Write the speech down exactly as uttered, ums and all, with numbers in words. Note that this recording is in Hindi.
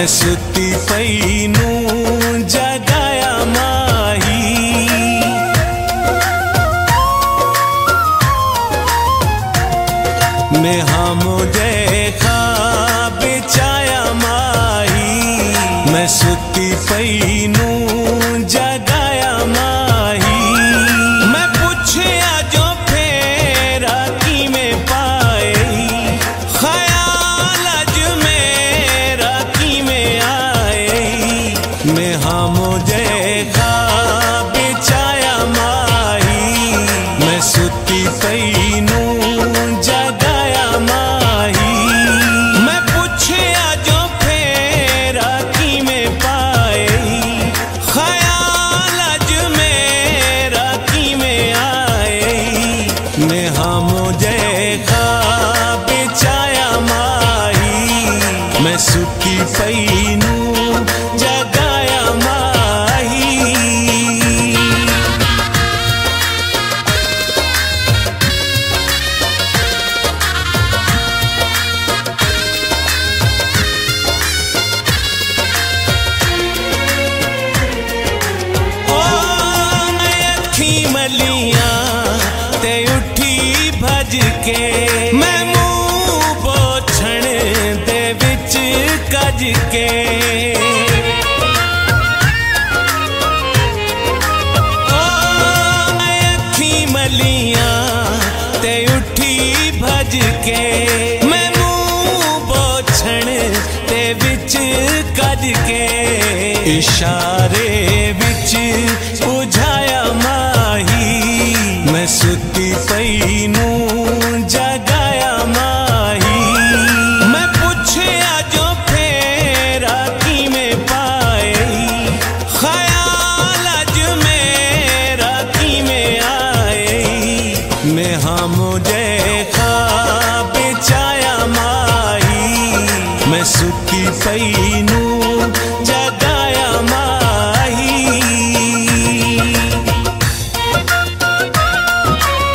मैं सुती पई नूं जगाया माही। मैं हाँ मुझे ख्वाब चाया माही। मैं सुती पई नूं जगाया माही। मैं पूछया जो फेरा की में पाए, ख्याल अज मेरा की में आए। मैं हाँ मुझे ख्वाब चाया माही। मैं सुती पई नूं जगाया माही। मैं पूछया जो फेरा की में पाए, ख्याल अज मेरा की में आए। मैं हाँ मुझे ख्वाब चाया माही। मैं सुती पई नूं जगाया माही। मलियां ते उठी भज के, मैं मुंह पोछण दे विच कज के। ओ मैं अखी मलियां ते उठी भज के, मैं मुंह पोछण दे विच कज के। इशारे विच बुझाया माही। मैं सुती पई नूं जगाया माही। मैं पूछया जो फेरा की में पाए, ख्याल अज मेरा की में आए। मैं हाँ मुझे ख्वाब चाया माही। मैं सुती पई नूं जगाया माही।